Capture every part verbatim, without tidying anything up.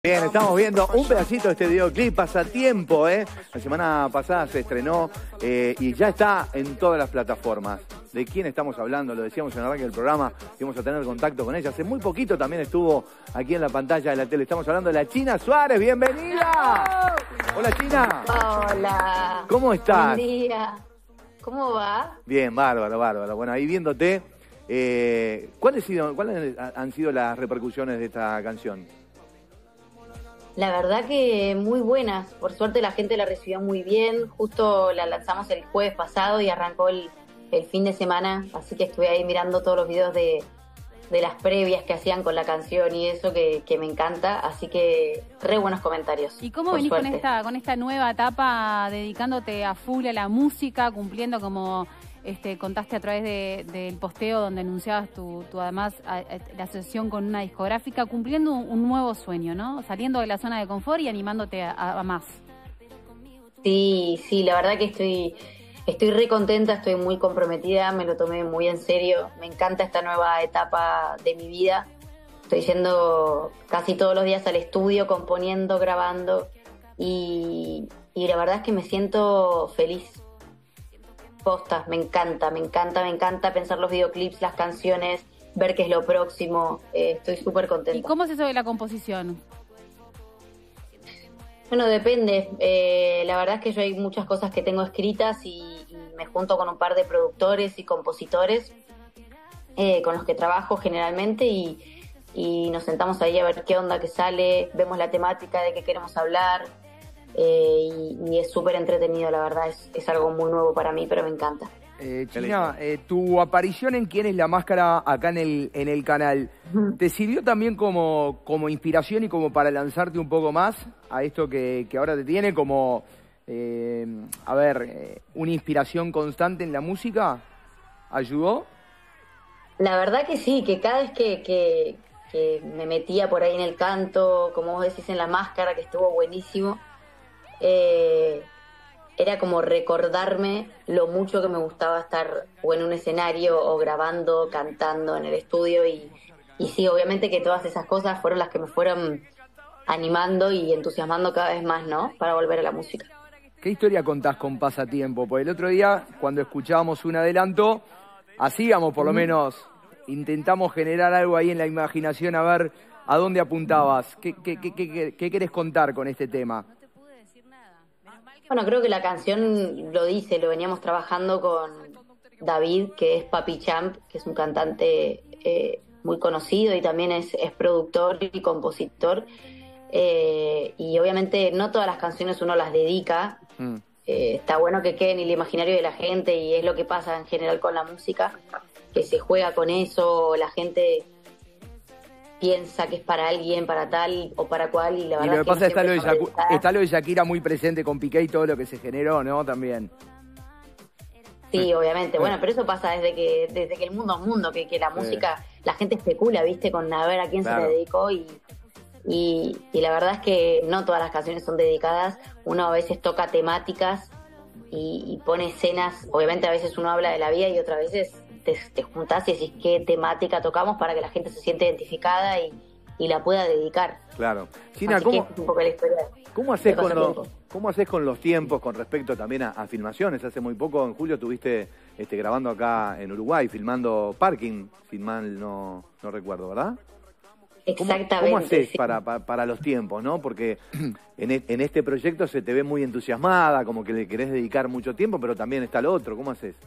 Bien, estamos viendo un pedacito de este videoclip, Pasatiempo, ¿eh? La semana pasada se estrenó eh, y ya está en todas las plataformas. ¿De quién estamos hablando? Lo decíamos en el arranque del programa, íbamos a tener contacto con ella. Hace muy poquito también estuvo aquí en la pantalla de la tele. Estamos hablando de la China Suárez, ¡bienvenida! Hola, China. Hola. ¿Cómo estás? Buen día. ¿Cómo va? Bien, bárbaro, bárbaro. Bueno, ahí viéndote, eh, ¿cuáles, sido, ¿cuáles han sido las repercusiones de esta canción? La verdad que muy buenas. Por suerte la gente la recibió muy bien. Justo la lanzamos el jueves pasado y arrancó el, el fin de semana. Así que estuve ahí mirando todos los videos de, de las previas que hacían con la canción y eso que, que me encanta. Así que re buenos comentarios. ¿Y cómo venís con esta, con esta nueva etapa, dedicándote a full a la música, cumpliendo como... Este, contaste a través de, del posteo donde anunciabas tu, tu además a, a, la asociación con una discográfica, cumpliendo un, un nuevo sueño, ¿no? Saliendo de la zona de confort y animándote a, a, a más. Sí, sí, la verdad que estoy, estoy re contenta, estoy muy comprometida, me lo tomé muy en serio, me encanta esta nueva etapa de mi vida. Estoy yendo casi todos los días al estudio, componiendo, grabando y, y la verdad es que me siento feliz. Posta, me encanta, me encanta, me encanta pensar los videoclips, las canciones, ver qué es lo próximo. Eh, estoy súper contenta. ¿Y cómo es eso de la composición? Bueno, depende. Eh, la verdad es que yo hay muchas cosas que tengo escritas y, y me junto con un par de productores y compositores eh, con los que trabajo generalmente y, y nos sentamos ahí a ver qué onda que sale, vemos la temática de qué queremos hablar. Eh, y, y es súper entretenido, la verdad, es, es algo muy nuevo para mí, pero me encanta. Eh, China, eh, tu aparición en ¿Quién es la Máscara? Acá en el, en el canal, ¿te sirvió también como, como inspiración y como para lanzarte un poco más a esto que, que ahora te tiene como, eh, a ver, eh, una inspiración constante en la música? ¿Ayudó? La verdad que sí, que cada vez que, que, que me metía por ahí en el canto, como vos decís en La Máscara, que estuvo buenísimo, Eh, era como recordarme lo mucho que me gustaba estar o en un escenario o grabando, cantando en el estudio y, y sí, obviamente que todas esas cosas fueron las que me fueron animando y entusiasmando cada vez más, ¿no? Para volver a la música. ¿Qué historia contás con Pasatiempo? Porque el otro día, cuando escuchábamos un adelanto, hacíamos por lo menos, intentamos generar algo ahí en la imaginación a ver a dónde apuntabas. ¿Qué, qué, qué, qué, qué querés contar con este tema? Bueno, creo que la canción lo dice, lo veníamos trabajando con David, que es Papi Champ, que es un cantante eh, muy conocido y también es, es productor y compositor. Eh, y obviamente no todas las canciones uno las dedica. Mm. Eh, está bueno que queden en el imaginario de la gente y es lo que pasa en general con la música, que se juega con eso, la gente piensa que es para alguien, para tal o para cual y la verdad y lo que, que pasa es que está, no está lo de Shakira muy presente con Piqué y todo lo que se generó, ¿no? También. Sí, obviamente. Bueno, pero eso pasa desde que desde que el mundo es mundo, que, que la música, sí. La gente especula, ¿viste? Con a ver a quién claro. se le dedicó y, y, y la verdad es que no todas las canciones son dedicadas. Uno a veces toca temáticas y, y pone escenas. Obviamente a veces uno habla de la vida y otras veces te, te juntás y decís qué temática tocamos para que la gente se sienta identificada y, y la pueda dedicar. Claro. China, ¿cómo, es un poco la historia ¿cómo, haces con los, ¿cómo haces con los tiempos con respecto también a, a filmaciones? Hace muy poco, en julio, estuviste este, grabando acá en Uruguay, filmando Parking, si mal no, no recuerdo, ¿verdad? Exactamente. ¿Cómo, cómo haces sí. para, para, para los tiempos, no? Porque en, e, en este proyecto se te ve muy entusiasmada, como que le querés dedicar mucho tiempo, pero también está lo otro. ¿Cómo haces?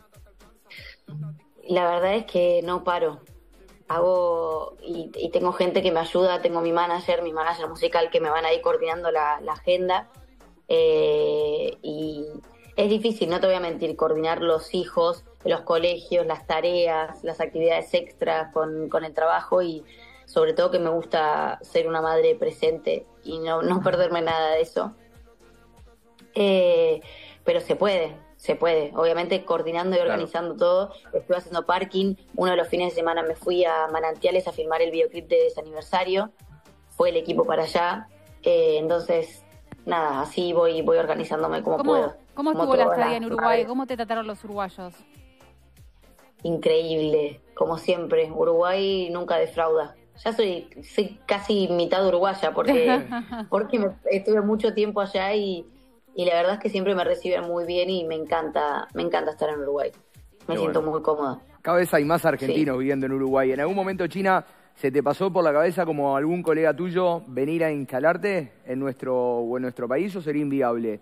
La verdad es que no paro. Hago y, y tengo gente que me ayuda, tengo mi manager, mi manager musical que me van a ir coordinando la, la agenda. Eh, y es difícil, no te voy a mentir, coordinar los hijos, los colegios, las tareas, las actividades extras con, con el trabajo y sobre todo que me gusta ser una madre presente y no, no perderme nada de eso. Eh, pero se puede. Se puede, obviamente coordinando y organizando claro. todo. Estuve haciendo Parking, uno de los fines de semana me fui a Manantiales a filmar el videoclip de ese aniversario, fue el equipo para allá, eh, entonces, nada, así voy voy organizándome como ¿Cómo, puedo. ¿Cómo estuvo la estadía en Uruguay? ¿Cómo te trataron los uruguayos? Increíble, como siempre, Uruguay nunca defrauda. ya soy, soy casi mitad uruguaya porque, porque me, estuve mucho tiempo allá y, y la verdad es que siempre me reciben muy bien y me encanta, me encanta estar en Uruguay. Me Qué siento bueno. muy cómoda. Cada vez hay más argentinos Sí. viviendo en Uruguay. ¿En algún momento, China, se te pasó por la cabeza como algún colega tuyo venir a instalarte en nuestro, o en nuestro país o sería inviable?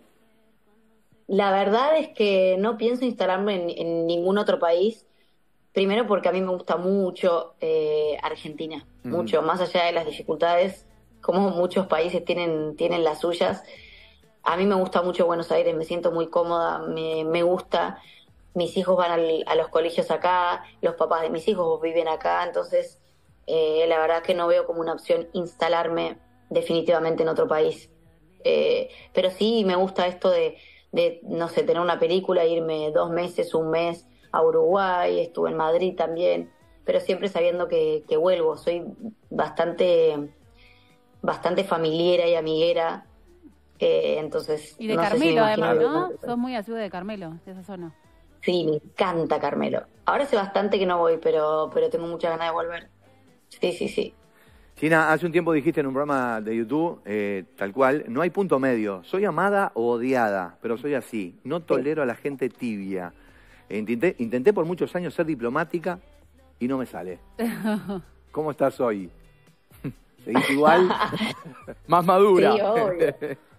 La verdad es que no pienso instalarme en, en ningún otro país. Primero porque a mí me gusta mucho eh, Argentina, Ujú. mucho, más allá de las dificultades, como muchos países tienen, tienen las suyas. A mí me gusta mucho Buenos Aires, me siento muy cómoda, me, me gusta. Mis hijos van al- a los colegios acá, los papás de mis hijos viven acá, entonces eh, la verdad que no veo como una opción instalarme definitivamente en otro país. Eh, pero sí me gusta esto de, de, no sé, tener una película, irme dos meses, un mes a Uruguay, estuve en Madrid también, pero siempre sabiendo que, que vuelvo. Soy bastante, bastante familiera y amiguera, eh, entonces... Y de no sé si me Carmelo, imagino además, viviendo- ¿no? Sos muy asiduo de Carmelo, de esa zona. Sí, me encanta Carmelo. Ahora hace bastante que no voy, pero, pero tengo muchas ganas de volver. Sí, sí, sí. China, hace un tiempo dijiste en un programa de YouTube, eh, tal cual, no hay punto medio. Soy amada o odiada, pero soy así. No tolero a la gente tibia. Eh, intenté, intenté por muchos años ser diplomática y no me sale. ¿Cómo estás hoy? ¿Seguís igual? Más madura. Sí, obvio.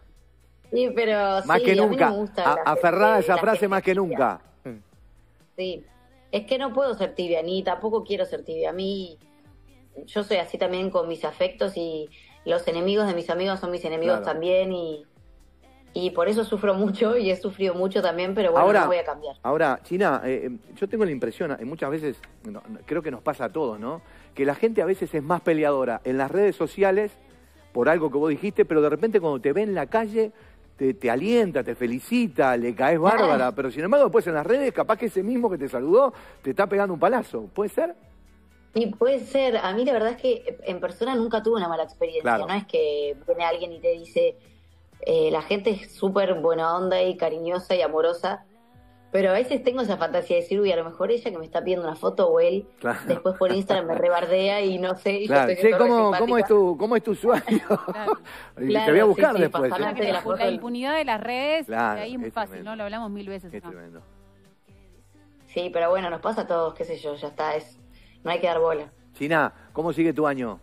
Sí, pero Más sí, que a mí no nunca. me gusta A- la aferrada a gente- esa la frase gente más que tibia. nunca. Sí, es que no puedo ser tibia, ni tampoco quiero ser tibia. A mí, yo soy así también con mis afectos y los enemigos de mis amigos son mis enemigos Claro. también y, y por eso sufro mucho y he sufrido mucho también, pero bueno, Ahora- no voy a cambiar. Ahora, China, eh, eh, yo tengo la impresión, eh, muchas veces, no, no, creo que nos pasa a todos, ¿no? Que la gente a veces es más peleadora en las redes sociales por algo que vos dijiste, pero de repente cuando te ve en la calle, te, te alienta, te felicita, le caes bárbara, pero sin embargo después en las redes, capaz que ese mismo que te saludó te está pegando un palazo. ¿Puede ser? Y puede ser, a mí la verdad es que en persona nunca tuve una mala experiencia, Claro. no es que viene alguien y te dice, eh, la gente es súper buena onda y cariñosa y amorosa, pero a veces tengo esa fantasía de decir, uy, a lo mejor ella que me está pidiendo una foto o él, Claro. después por Instagram me rebardea y no sé, y yo Claro. estoy Che, siendo re ¿cómo, simpática. ¿cómo, es tu, ¿Cómo es tu usuario? Claro. Y te Claro, voy a sí, buscar sí, después. pasame ¿eh? antes de la La, foto la del- impunidad de las redes, Claro, ahí es muy es fácil, tremendo. ¿no? Lo hablamos mil veces Es acá. tremendo. Sí, pero bueno, nos pasa a todos, qué sé yo, ya está, es no hay que dar bola. China, ¿cómo sigue tu año?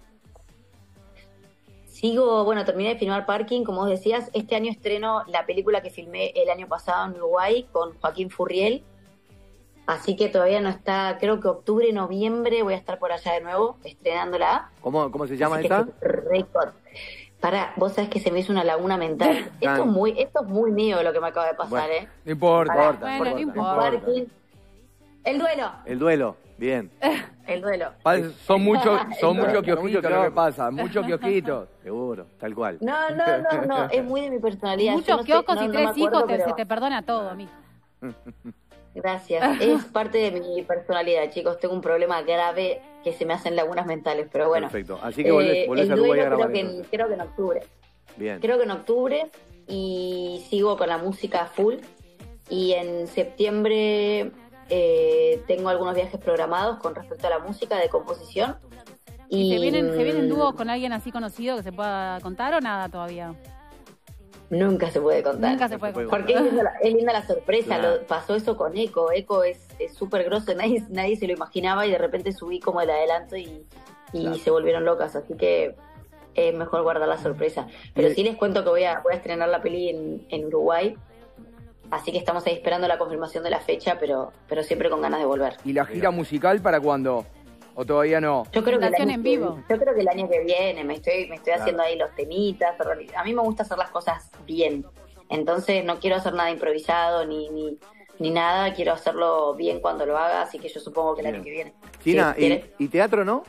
Sigo, bueno, terminé de filmar Parking, como vos decías, este año estreno la película que filmé el año pasado en Uruguay con Joaquín Furriel, así que todavía no está, creo que octubre, noviembre voy a estar por allá de nuevo, estrenándola. ¿Cómo, cómo se llama Así que esa? estoy récord. Para, vos sabés que se me hizo una laguna mental. Esto es muy, esto es muy mío lo que me acaba de pasar, Bueno. ¿eh? No importa. Pará, Bueno, por- no por importa. Parking. El duelo, El duelo. Bien. el duelo. Pa- Son muchos, son Mucho muchos kiosquitos lo que kiosco. pasa, muchos kiosquitos. Seguro, tal cual. No, no, no, no, es muy de mi personalidad. Yo Muchos no sé, kioscos no- y no tres me acuerdo, hijos, te- pero- se te perdona todo, amigo. Gracias. Es parte de mi personalidad, chicos. Tengo un problema grave que se me hacen lagunas mentales, pero bueno. Perfecto. Así que volvés, Eh, volvés el a Uruguay a duelo grabar. creo que, en- entonces. creo que en octubre. Bien. Creo que en octubre y sigo con la música full. Y en septiembre eh, tengo algunos viajes programados con respecto a la música de composición. ¿Y Y, se vienen, se vienen mm, dúos con alguien así conocido que se pueda contar o nada todavía? Nunca se puede contar. Nunca se puede puede contar. Porque es linda la, es linda la sorpresa, Claro. lo- pasó eso con Eco, Eco es es súper grosso, nadie, nadie se lo imaginaba y de repente subí como el adelanto y, y Claro. se volvieron locas, así que es mejor guardar la sorpresa. Pero Y- sí les cuento que voy a, voy a estrenar la peli en, en Uruguay, así que estamos ahí esperando la confirmación de la fecha, pero, pero siempre con ganas de volver. ¿Y la gira musical para cuándo? ¿O todavía no? Yo creo, que el Presentación año en que- vivo. yo creo que el año que viene me estoy, me estoy Claro. haciendo ahí los temitas. A mí me gusta hacer las cosas bien. Entonces no quiero hacer nada improvisado ni, ni, ni nada. Quiero hacerlo bien cuando lo haga. Así que yo supongo que el año Bien. que viene. China, Sí, ¿quieres? ¿y, y teatro no?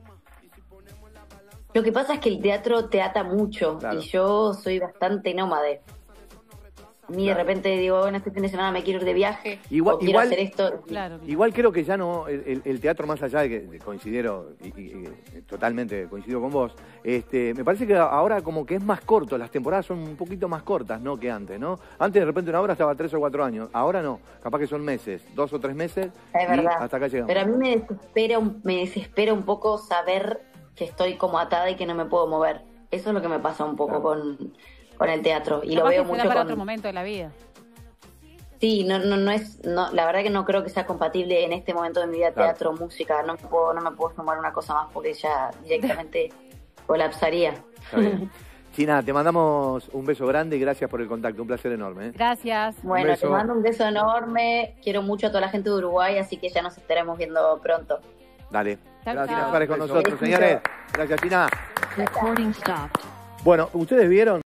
Lo que pasa es que el teatro te ata mucho. Claro. Y yo soy bastante nómade. A mí Claro. de repente digo, bueno, este fin de semana me quiero ir de viaje. Igual- o quiero igual- hacer esto. Claro. Igual creo que ya no, el, el- el teatro más allá de que de coincidero, y, y- y totalmente coincido con vos, este, me parece que ahora como que es más corto, las temporadas son un poquito más cortas, ¿no? Que antes, ¿no? Antes de repente una obra estaba tres o cuatro años, ahora no, capaz que son meses, dos o tres meses, Es y verdad. hasta acá llegamos. Pero a mí me desespera un, me desespera un poco saber que estoy como atada y que no me puedo mover. Eso es lo que me pasa un poco Claro. con, con el teatro. Y Capaz lo veo que se da mucho para con... otro momento de la vida. Sí, no, no, no es, no, la verdad que no creo que sea compatible en este momento de mi vida Claro. teatro, música. No me puedo, no me puedo sumar una cosa más porque ya directamente colapsaría. Está bien. China, te mandamos un beso grande y gracias por el contacto. Un placer enorme. ¿eh? Gracias. Bueno, beso. te mando un beso enorme. Quiero mucho a toda la gente de Uruguay, así que ya nos estaremos viendo pronto. Dale. Chao, Gracias chao. por estar con Beso. nosotros, señores. Gracias, China. Recording stopped. Bueno, ustedes vieron